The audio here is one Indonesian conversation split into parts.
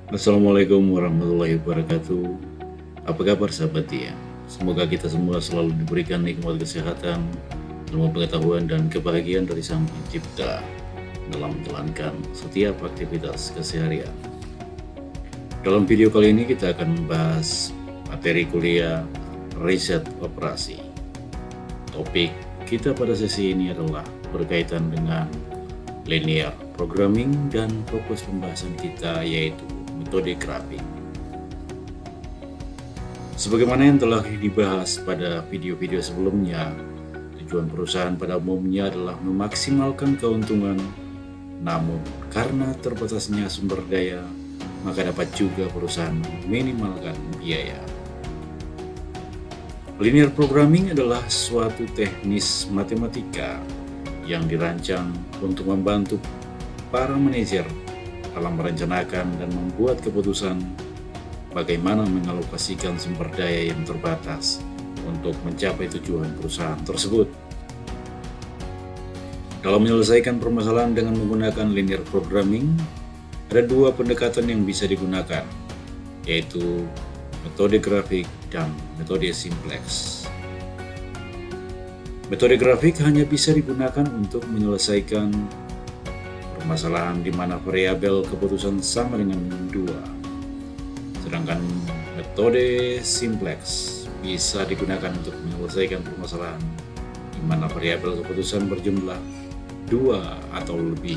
Assalamualaikum warahmatullahi wabarakatuh. Apa kabar sahabat Tia? Semoga kita semua selalu diberikan nikmat kesehatan, ilmu pengetahuan, dan kebahagiaan dari Sang Pencipta dalam menjalankan setiap aktivitas keseharian. Dalam video kali ini kita akan membahas materi kuliah riset operasi. Topik kita pada sesi ini adalah berkaitan dengan linear programming dan fokus pembahasan kita yaitu metode grafik. Sebagaimana yang telah dibahas pada video-video sebelumnya, tujuan perusahaan pada umumnya adalah memaksimalkan keuntungan, namun karena terbatasnya sumber daya, maka dapat juga perusahaan meminimalkan biaya. Linear programming adalah suatu teknis matematika yang dirancang untuk membantu para manajer dalam merencanakan dan membuat keputusan bagaimana mengalokasikan sumber daya yang terbatas untuk mencapai tujuan perusahaan tersebut. Dalam menyelesaikan permasalahan dengan menggunakan linear programming, ada dua pendekatan yang bisa digunakan, yaitu metode grafik dan metode simplex. Metode grafik hanya bisa digunakan untuk menyelesaikan permasalahan di mana variabel keputusan sama dengan 2. Sedangkan metode simplex bisa digunakan untuk menyelesaikan permasalahan di mana variabel keputusan berjumlah 2 atau lebih.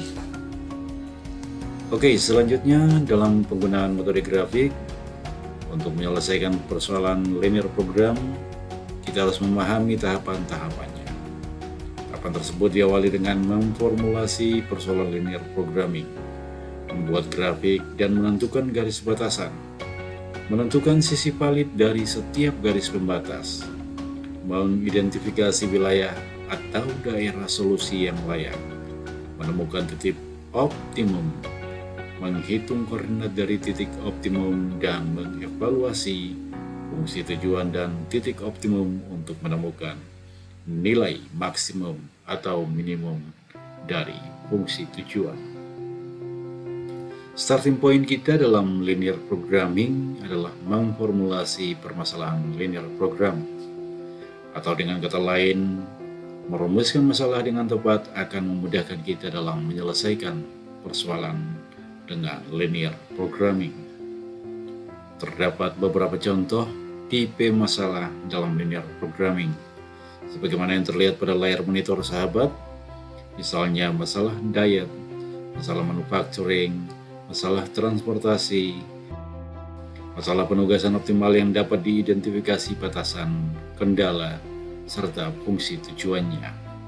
Oke, selanjutnya dalam penggunaan metode grafik untuk menyelesaikan persoalan linear program, kita harus memahami tahapan-tahapannya. Tahapan tersebut diawali dengan memformulasi persoalan linear programming, membuat grafik dan menentukan garis batasan, menentukan sisi valid dari setiap garis pembatas, mengidentifikasi wilayah atau daerah solusi yang layak, menemukan titik optimum, menghitung koordinat dari titik optimum, dan mengevaluasi fungsi tujuan dan titik optimum untuk menemukan nilai maksimum atau minimum dari fungsi tujuan. Starting point kita dalam linear programming adalah memformulasi permasalahan linear program, atau dengan kata lain, merumuskan masalah dengan tepat akan memudahkan kita dalam menyelesaikan persoalan dengan linear programming. Terdapat beberapa contoh tipe masalah dalam linear programming, sebagaimana yang terlihat pada layar monitor sahabat, misalnya masalah diet, masalah manufacturing, masalah transportasi, masalah penugasan optimal yang dapat diidentifikasi batasan, kendala, serta fungsi tujuannya.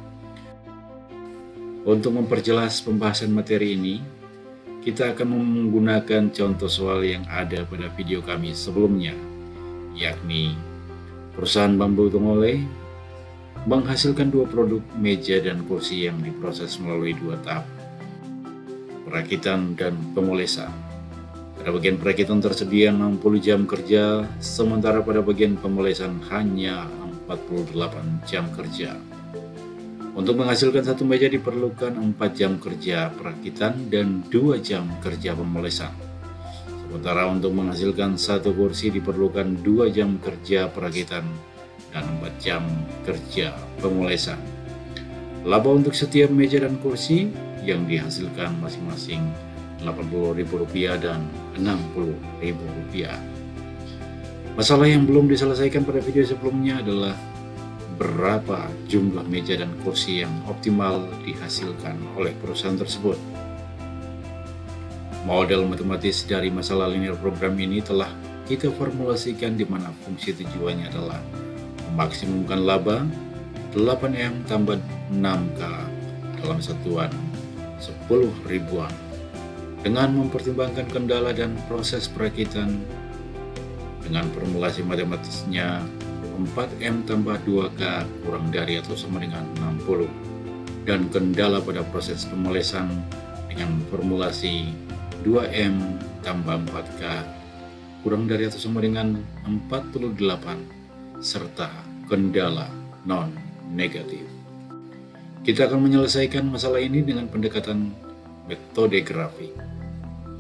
Untuk memperjelas pembahasan materi ini, kita akan menggunakan contoh soal yang ada pada video kami sebelumnya, yakni perusahaan bambu Tongolei menghasilkan 2 produk meja dan kursi yang diproses melalui 2 tahap, perakitan dan pemolesan. Pada bagian perakitan tersedia 60 jam kerja, sementara pada bagian pemolesan hanya 48 jam kerja. Untuk menghasilkan 1 meja diperlukan 4 jam kerja perakitan dan 2 jam kerja pemolesan. Sementara untuk menghasilkan 1 kursi diperlukan 2 jam kerja perakitan dan 4 jam kerja pemolesan. Laba untuk setiap meja dan kursi yang dihasilkan masing-masing Rp80.000 dan Rp60.000. Masalah yang belum diselesaikan pada video sebelumnya adalah berapa jumlah meja dan kursi yang optimal dihasilkan oleh perusahaan tersebut. Model matematis dari masalah linear program ini telah kita formulasikan di mana fungsi tujuannya adalah memaksimumkan laba 8M tambah 6K dalam satuan 10 ribuan dengan mempertimbangkan kendala dan proses perakitan. Dengan formulasi matematisnya 4M tambah 2K kurang dari atau sama dengan 60, dan kendala pada proses pemolesan dengan formulasi 2M tambah 4K kurang dari atau sama dengan 48, serta kendala non-negatif. Kita akan menyelesaikan masalah ini dengan pendekatan metode grafik.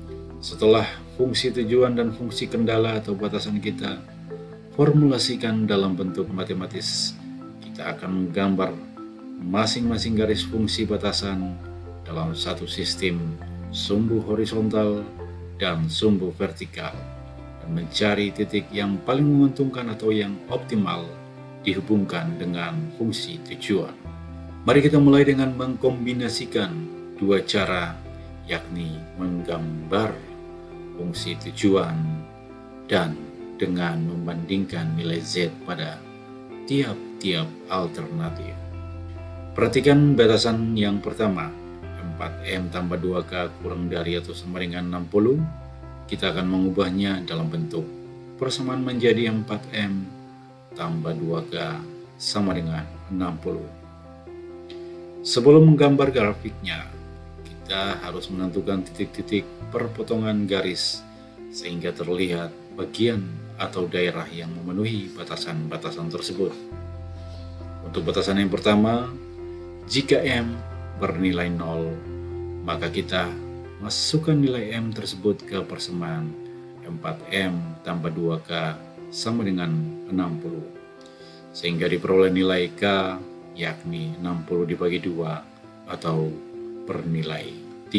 Setelah fungsi tujuan dan fungsi kendala atau batasan kita formulasikan dalam bentuk matematis, kita akan menggambar masing-masing garis fungsi batasan dalam satu sistem sumbu horizontal dan sumbu vertikal, dan mencari titik yang paling menguntungkan atau yang optimal dihubungkan dengan fungsi tujuan. Mari kita mulai dengan mengkombinasikan dua cara, yakni menggambar fungsi tujuan dan dengan membandingkan nilai Z pada tiap-tiap alternatif. Perhatikan batasan yang pertama, 4M tambah 2K kurang dari atau sama dengan 60. Kita akan mengubahnya dalam bentuk persamaan menjadi 4M tambah 2K sama dengan 60. Sebelum menggambar grafiknya, kita harus menentukan titik-titik perpotongan garis sehingga terlihat bagian atau daerah yang memenuhi batasan-batasan tersebut. Untuk batasan yang pertama, jika M bernilai 0, maka kita masukkan nilai M tersebut ke persamaan 4M tambah 2K sama dengan 60, sehingga diperoleh nilai K yakni 60 dibagi 2 atau bernilai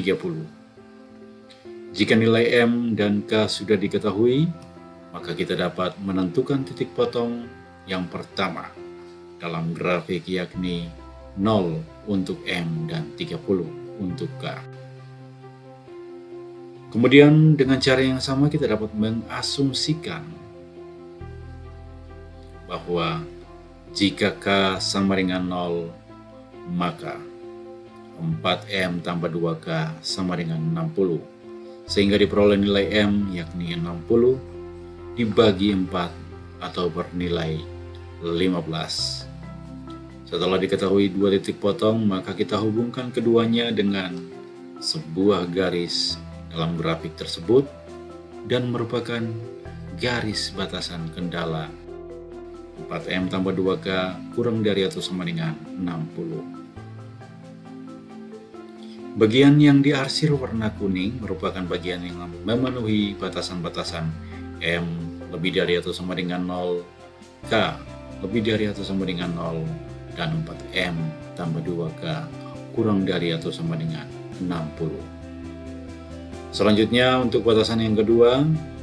30. Jika nilai M dan K sudah diketahui, maka kita dapat menentukan titik potong yang pertama dalam grafik, yakni 0 untuk M dan 30 untuk K. Kemudian dengan cara yang sama kita dapat mengasumsikan bahwa jika K sama dengan 0, maka 4M tambah 2K sama dengan 60, sehingga diperoleh nilai M yakni 60 dibagi 4 atau bernilai 15. Setelah diketahui dua titik potong, maka kita hubungkan keduanya dengan sebuah garis dalam grafik tersebut dan merupakan garis batasan kendala 4M tambah 2K kurang dari atau sama dengan 60. Bagian yang diarsir warna kuning merupakan bagian yang memenuhi batasan-batasan M lebih dari atau sama dengan 0, K lebih dari atau sama dengan 0, dan 4M tambah 2K kurang dari atau sama dengan 60. Selanjutnya untuk batasan yang kedua,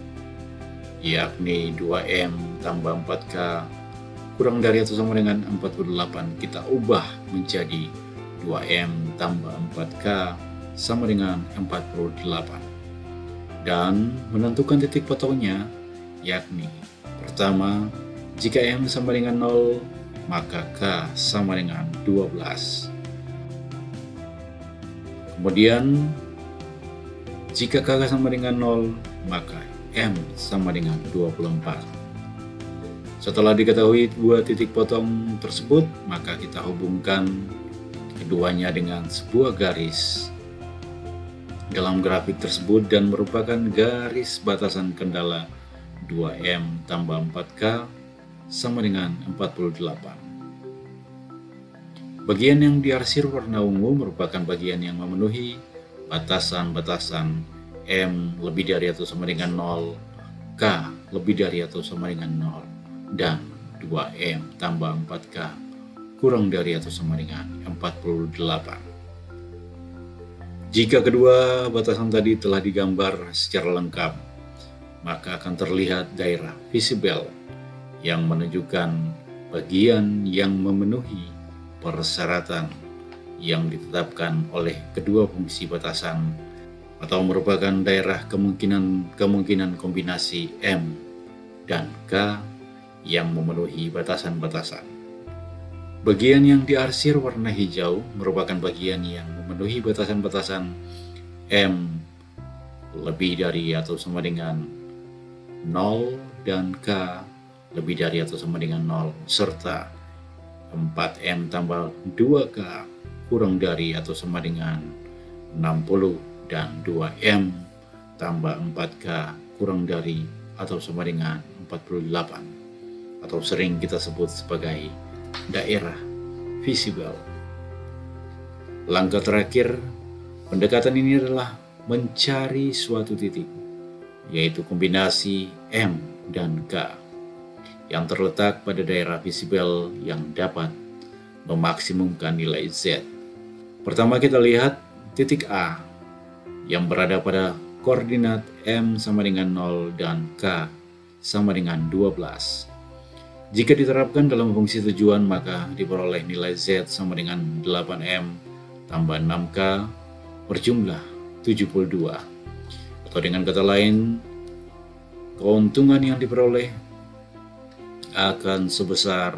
yakni 2M tambah 4K kurang dari atau sama dengan 48, kita ubah menjadi 2M tambah 4K sama dengan 48. Dan menentukan titik potongnya, yakni pertama, jika M sama dengan 0, maka K sama dengan 12. Kemudian, jika K sama dengan 0, maka M sama dengan 24. Setelah diketahui dua titik potong tersebut, maka kita hubungkan keduanya dengan sebuah garis dalam grafik tersebut dan merupakan garis batasan kendala 2M tambah 4K sama dengan 48. Bagian yang diarsir warna ungu merupakan bagian yang memenuhi batasan-batasan M lebih dari atau sama dengan 0, K lebih dari atau sama dengan 0, dan 2M tambah 4K kurang dari atau sama dengan 48. Jika kedua batasan tadi telah digambar secara lengkap, maka akan terlihat daerah visible yang menunjukkan bagian yang memenuhi persyaratan yang ditetapkan oleh kedua fungsi batasan atau merupakan daerah kemungkinan kombinasi M dan K yang memenuhi batasan-batasan. Bagian yang diarsir warna hijau merupakan bagian yang memenuhi batasan-batasan M lebih dari atau sama dengan 0 dan K lebih dari atau sama dengan 0, serta 4M tambah 2K kurang dari atau sama dengan 60 dan 2M tambah 4K kurang dari atau sama dengan 48 atau sering kita sebut sebagai daerah visible. Langkah terakhir pendekatan ini adalah mencari suatu titik, yaitu kombinasi M dan K, yang terletak pada daerah visible yang dapat memaksimumkan nilai Z. Pertama kita lihat titik A, yang berada pada koordinat M sama dengan 0 dan K sama dengan 12. Jika diterapkan dalam fungsi tujuan, maka diperoleh nilai Z sama dengan 8M tambah 6K berjumlah 72. Atau dengan kata lain, keuntungan yang diperoleh akan sebesar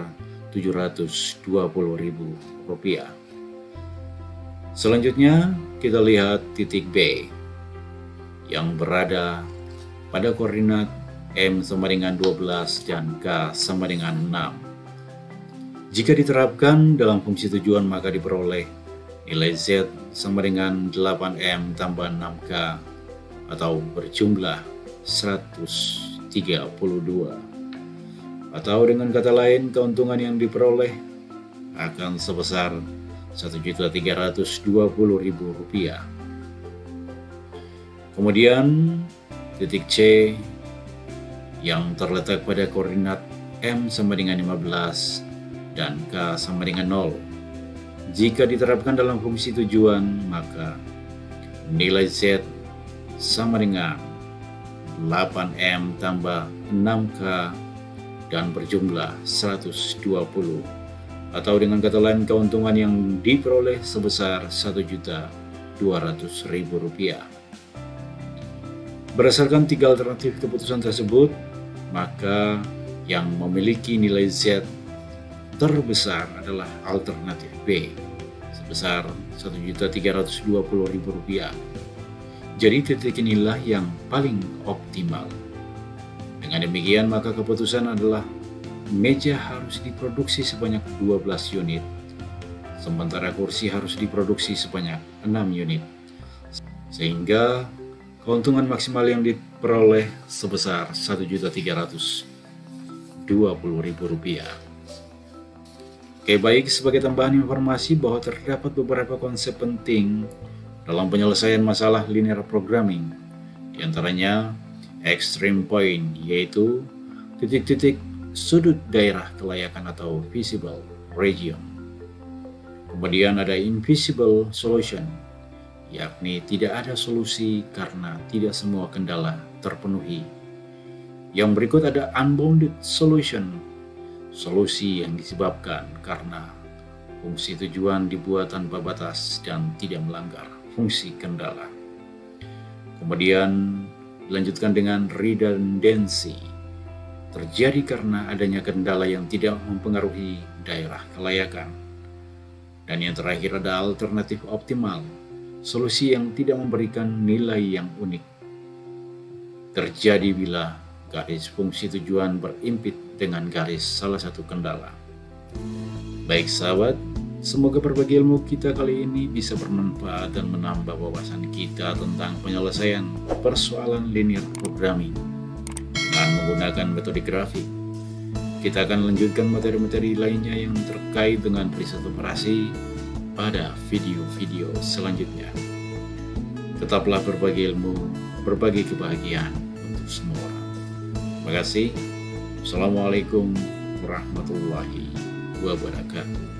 Rp720.000. Selanjutnya, kita lihat titik B, yang berada pada koordinat M sama dengan 12 dan K sama dengan 6. Jika diterapkan dalam fungsi tujuan, maka diperoleh nilai Z sama dengan 8M tambah 6K atau berjumlah 132. Atau dengan kata lain, keuntungan yang diperoleh akan sebesar Rp1.320.000. Kemudian titik C, yang terletak pada koordinat M sama dengan 15 dan K sama dengan 0. Jika diterapkan dalam fungsi tujuan, maka nilai Z sama dengan 8M tambah 6K dan berjumlah 120. Atau dengan kata lain, keuntungan yang diperoleh sebesar Rp1.200.000. Berdasarkan tiga alternatif keputusan tersebut, maka yang memiliki nilai Z terbesar adalah alternatif B sebesar Rp1.320.000. Jadi titik inilah yang paling optimal. Dengan demikian, maka keputusan adalah meja harus diproduksi sebanyak 12 unit, sementara kursi harus diproduksi sebanyak 6 unit, sehingga keuntungan maksimal yang diperoleh sebesar Rp1.320.000. Oke, baik, sebagai tambahan informasi bahwa terdapat beberapa konsep penting dalam penyelesaian masalah linear programming, di antaranya extreme point, yaitu titik-titik sudut daerah kelayakan atau visible region. Kemudian ada invisible solution, yakni tidak ada solusi karena tidak semua kendala terpenuhi. Yang berikut ada unbounded solution, solusi yang disebabkan karena fungsi tujuan dibuat tanpa batas dan tidak melanggar fungsi kendala. Kemudian dilanjutkan dengan redundancy, terjadi karena adanya kendala yang tidak mempengaruhi daerah kelayakan. Dan yang terakhir ada alternatif optimal, solusi yang tidak memberikan nilai yang unik, terjadi bila garis fungsi tujuan berimpit dengan garis salah satu kendala. Baik sahabat, semoga berbagi ilmu kita kali ini bisa bermanfaat dan menambah wawasan kita tentang penyelesaian persoalan linear programming dengan menggunakan metode grafik. Kita akan lanjutkan materi-materi lainnya yang terkait dengan riset operasi pada video-video selanjutnya. Tetaplah berbagi ilmu, berbagi kebahagiaan untuk semua orang. Terima kasih. Assalamualaikum warahmatullahi wabarakatuh.